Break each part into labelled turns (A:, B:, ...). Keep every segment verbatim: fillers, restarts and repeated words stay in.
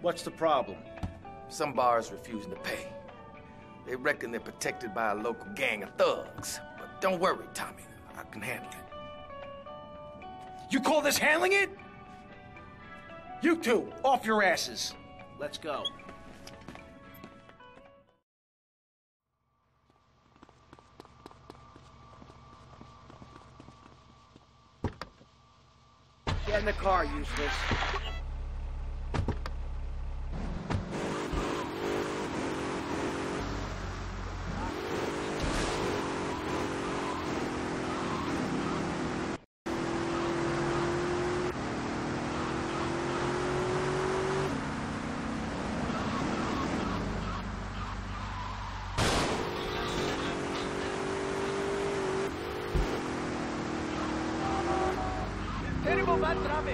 A: What's the problem?
B: Some bars refusing to pay. They reckon they're protected by a local gang of thugs. But don't worry, Tommy. I can handle it.
A: You call this handling it? You two, off your asses. Let's go.
C: Get in the car, useless. Terrible bad traffic.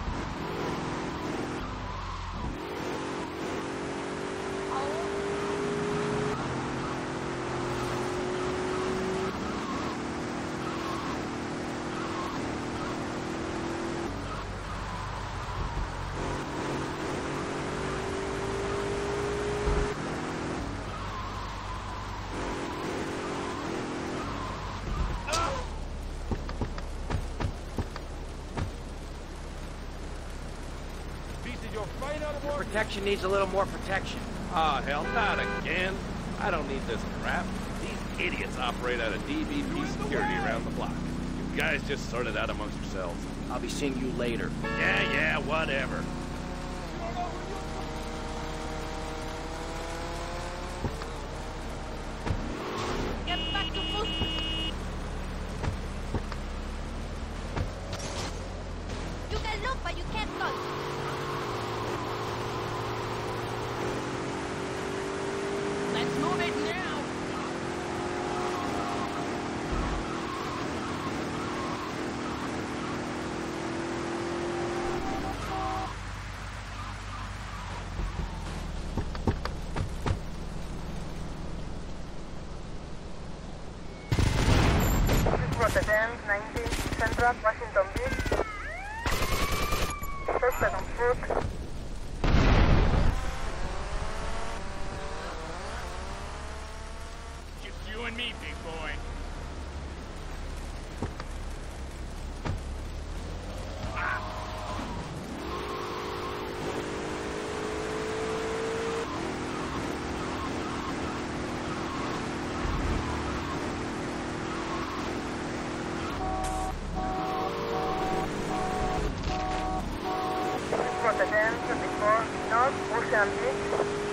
C: Protection needs a little more protection.
D: Ah, oh, hell, not again. I don't need this crap. These idiots operate out of D V P security around the block. You guys just sort it out amongst yourselves.
C: I'll be seeing you later.
D: Yeah, yeah, whatever.
E: Get back to full. You can look, but you can't touch. Let's move it now!
F: Rotterdam, nineteen, Central, Washington Beach. Suspect on foot.
G: You and me, big boy.
F: Rotterdam, twenty-four, North, Ocean Beach.